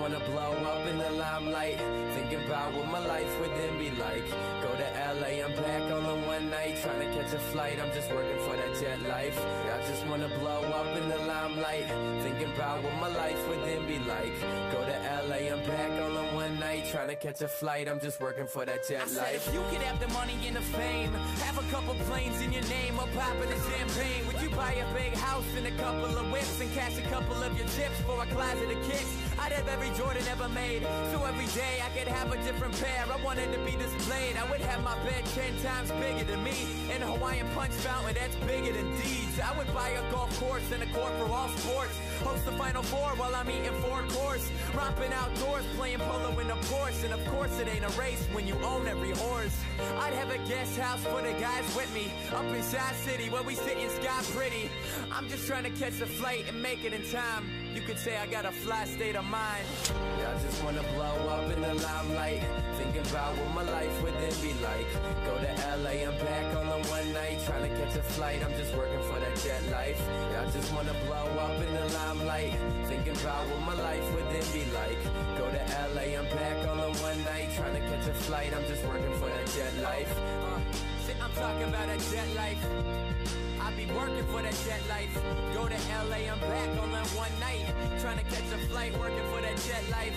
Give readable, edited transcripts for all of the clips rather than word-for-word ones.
wanna blow up in the limelight, thinking about what my life would then be like. Go to LA, I'm back on the one night, trying to catch a flight, I'm just working for that jet life. I just wanna blow up in the limelight, thinking about what my life would then be like. Go to LA, I'm back on the one night, trying to catch a flight, I'm just working for that jet life. I said if you could have the money and the fame, have a couple planes in your name, or popping the champagne, would you buy a big house and a couple of whips, and cash a couple of your chips for a closet of kicks? I'd have every Jordan ever made, so every day I could have a different pair. I wanted to be displayed, I would have my bed 10 times bigger than me, and a Hawaiian punch fountain that's bigger than Deeds. I would buy a golf course and a court for all sports, host the Final Four while I'm eating 4 course, romping outdoors, playing polo in a Porsche. And of course it ain't a race when you own every horse. I'd have a guest house for the guys with me, up in Shy City where we sit in sky pretty. I'm just trying to catch a flight and make it in time. You could say I got a fly state of mind. Yeah, I just wanna blow up in the limelight, thinking about what my life would then be like. Go to LA, I'm back on the one night, trying to catch a flight, I'm just working for that jet life. Yeah, I just wanna blow up in the limelight, thinking about what my life would then be like. Go to LA, I'm back on the one night, trying to catch a flight, I'm just working for that jet life. I'm talking about a jet life, I be working for that jet life. Go to LA, I'm back on that one night, trying to catch a flight, working for that jet life.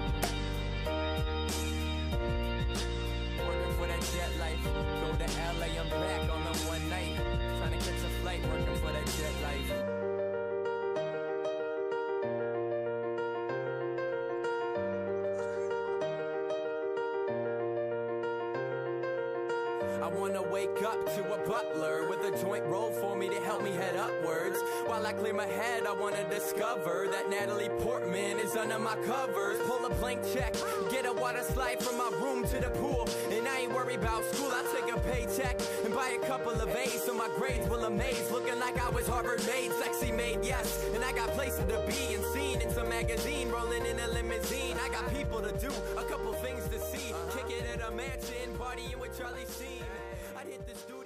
Working for that jet life. Go to LA, I'm back on that one night, trying to catch a flight, working for that jet life. I wanna wake up to a butler with a joint roll for me to help me head upwards. While I clear my head, I wanna discover that Natalie Portman is under my covers. Pull a blank check, get a water slide from my room to the pool, and I ain't worried about school. I take a paycheck and buy a couple of A's so my grades will amaze. Looking like I was Harvard made, sexy made, yes. And I got places to be and seen in some magazine, rolling in a limousine. I got people to do, a couple things to see. Kick it at a mansion, partying with Charlie Sheen. I'd hit the studio.